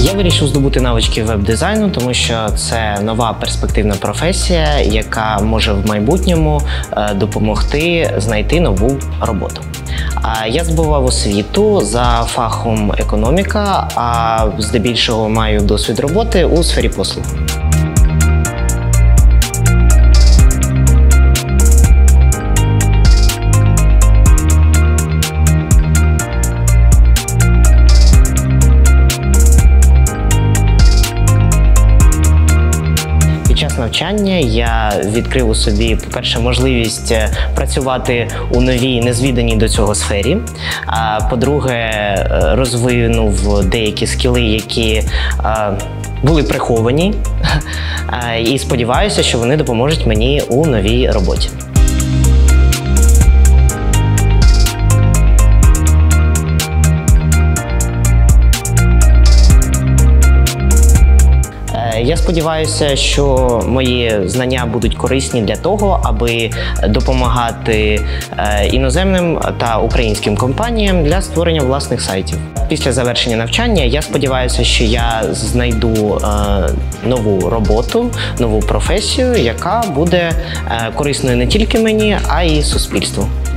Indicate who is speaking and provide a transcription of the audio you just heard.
Speaker 1: Я вирішив здобути навички веб-дизайну, тому що це нова перспективна професія, яка може в майбутньому допомогти знайти нову роботу. Я здобував освіту за фахом економіка, а здебільшого маю досвід роботи у сфері послуг. Під час навчання я відкрив у собі, по-перше, можливість працювати у новій, незвіданій до цього сфері. По-друге, розвинув деякі скіли, які були приховані. І сподіваюся, що вони допоможуть мені у новій роботі. Я сподіваюся, що мої знання будуть корисні для того, аби допомагати іноземним та українським компаніям для створення власних сайтів. Після завершення навчання я сподіваюся, що я знайду нову роботу, нову професію, яка буде корисною не тільки мені, а й суспільству.